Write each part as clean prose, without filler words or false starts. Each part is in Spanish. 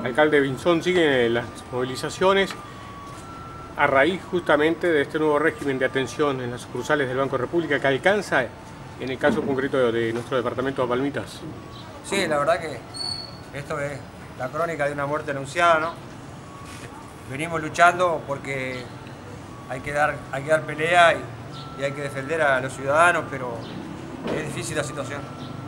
Alcalde Vinzón, siguen las movilizaciones a raíz justamente de este nuevo régimen de atención en las sucursales del Banco República que alcanza en el caso concreto de nuestro departamento de Palmitas. Sí, la verdad que esto es la crónica de una muerte anunciada, ¿no? Venimos luchando porque hay que dar pelea y hay que defender a los ciudadanos, pero es difícil la situación.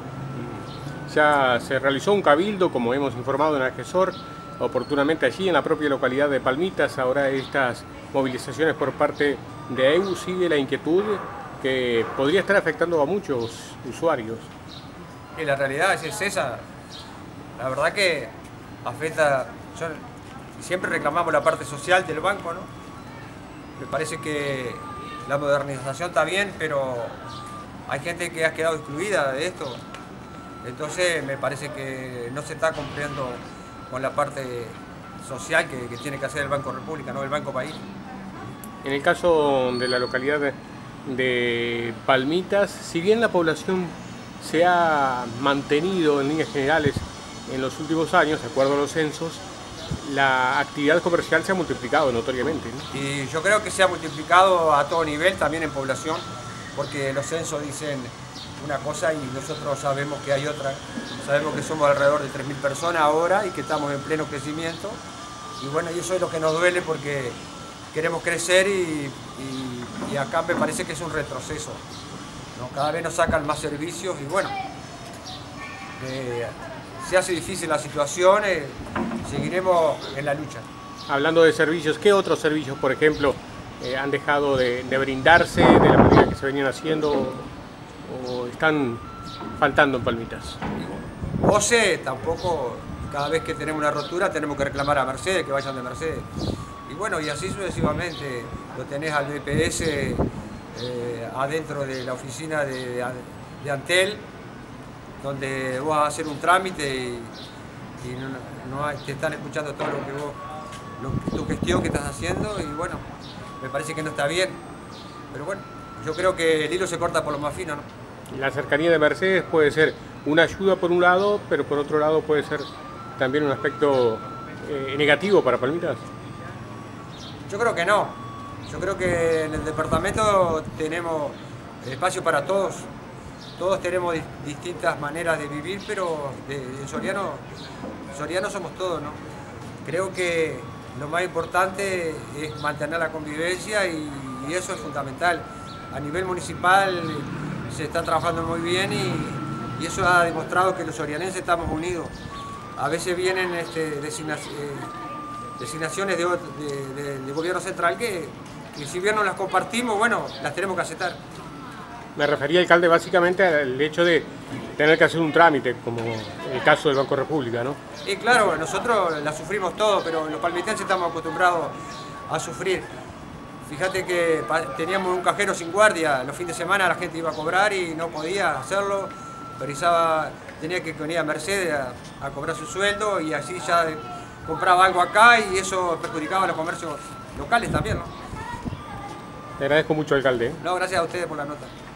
Ya se realizó un cabildo, como hemos informado en Algesor, oportunamente allí en la propia localidad de Palmitas. Ahora estas movilizaciones por parte de EU, sigue la inquietud que podría estar afectando a muchos usuarios. Y la realidad es esa. La verdad que afecta. Siempre reclamamos la parte social del banco, ¿no? Me parece que la modernización está bien, pero hay gente que ha quedado excluida de esto. Entonces me parece que no se está cumpliendo con la parte social que tiene que hacer el Banco República, no el Banco País. En el caso de la localidad de Palmitas, si bien la población se ha mantenido en líneas generales en los últimos años, de acuerdo a los censos, la actividad comercial se ha multiplicado notoriamente, ¿no? Y yo creo que se ha multiplicado a todo nivel, también en población, porque los censos dicen una cosa y nosotros sabemos que hay otra. Sabemos que somos alrededor de 3.000 personas ahora y que estamos en pleno crecimiento. Y bueno, y eso es lo que nos duele porque queremos crecer y acá me parece que es un retroceso, ¿no? Cada vez nos sacan más servicios y bueno, se hace difícil la situación, seguiremos en la lucha. Hablando de servicios, ¿qué otros servicios, por ejemplo, han dejado de brindarse de la manera que se venían haciendo o están faltando en Palmitas? OCE tampoco, cada vez que tenemos una rotura tenemos que reclamar a Mercedes, que vayan de Mercedes. Y bueno, y así sucesivamente, lo tenés al BPS adentro de la oficina de Antel, donde vos vas a hacer un trámite y te están escuchando todo lo que vos, tu gestión que estás haciendo, y bueno, me parece que no está bien. Pero bueno, yo creo que el hilo se corta por lo más fino, ¿no? La cercanía de Mercedes puede ser una ayuda por un lado, pero por otro lado puede ser también un aspecto negativo para Palmitas. Yo creo que no. Yo creo que en el departamento tenemos espacio para todos. Todos tenemos distintas maneras de vivir, pero en Soriano somos todos, ¿no? Creo que lo más importante es mantener la convivencia y eso es fundamental. A nivel municipal se está trabajando muy bien y eso ha demostrado que los sorianenses estamos unidos. A veces vienen designaciones de gobierno central que si bien no las compartimos, bueno, las tenemos que aceptar. Me refería, alcalde, básicamente al hecho de tener que hacer un trámite, como el caso del Banco República, ¿no? Y claro, nosotros la sufrimos todo, pero los palmitenses estamos acostumbrados a sufrir. Fíjate que teníamos un cajero sin guardia, los fines de semana la gente iba a cobrar y no podía hacerlo, tenía que venir a Mercedes a cobrar su sueldo y así ya compraba algo acá y eso perjudicaba a los comercios locales también, ¿no? Le agradezco mucho, alcalde. No, gracias a ustedes por la nota.